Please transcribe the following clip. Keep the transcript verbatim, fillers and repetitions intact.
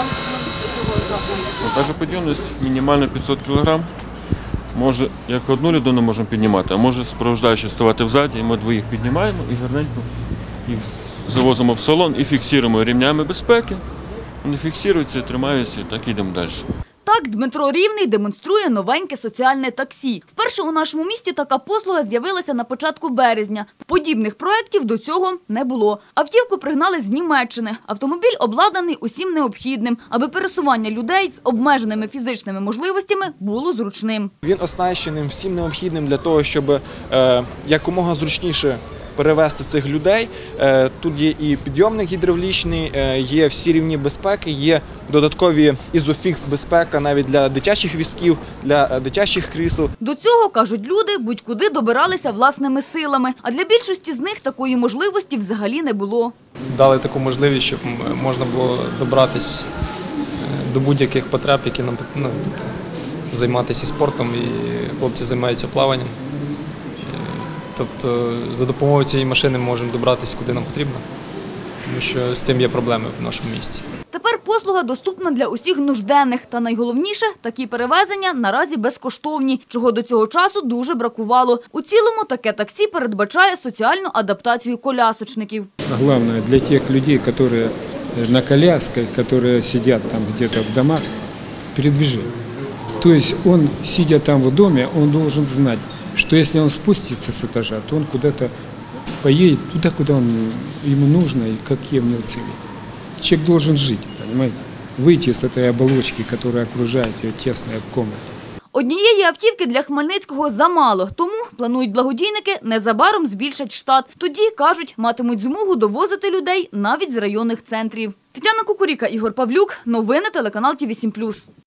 цього засобу? Вантажопідйомність мінімально п'ятсот кілограм. Може, як одну людину можемо піднімати, а може супроводжуючи ставати взаді, і ми двоїх піднімаємо і гарненько їх завозимо в салон і фіксуємо рівнями безпеки. Вони фіксуються, тримаються і так йдемо далі. Так, Дмитро Рівний демонструє новеньке соціальне таксі. Вперше у нашому місті така послуга з'явилася на початку березня. Подібних проєктів до цього не було. Автівку пригнали з Німеччини. Автомобіль обладнаний усім необхідним, аби пересування людей з обмеженими фізичними можливостями було зручним. Він оснащений всім необхідним для того, щоб е, якомога зручніше перевезти цих людей. Тут є і підйомник гідравлічний, є всі рівні безпеки, є додаткові ізофікс-безпека навіть для дитячих візків, для дитячих крісел. До цього, кажуть люди, будь-куди добиралися власними силами, а для більшості з них такої можливості взагалі не було. Дали таку можливість, щоб можна було добратися до будь-яких потреб, які нам ну, тобто, займатися спортом, і хлопці займаються плаванням. Тобто за допомогою цієї машини ми можемо добратися куди нам потрібно, тому що з цим є проблеми в нашому місті. Тепер послуга доступна для усіх нужденних. Та найголовніше – такі перевезення наразі безкоштовні, чого до цього часу дуже бракувало. У цілому таке таксі передбачає соціальну адаптацію колясочників. Головне для тих людей, які на колясках, які сидять там где-то в домах, передвиження. Тобто він, сидя там в домі, він має знати, что если он спустится с этажа, то он куда-то поедет туда, куда он, ему нужно и какие у него цели. Человек должен жить, понимаете? Выйти с этой оболочки, которая окружает ее тесная в комнате. Однієї автівки для Хмельницького замало, тому, планують благодійники, незабаром збільшать штат. Тоді, кажуть, матимуть змогу довозити людей навіть з районних центрів. Тетяна Кукуріка, Ігор Павлюк. Новини телеканал Ті вісім плюс.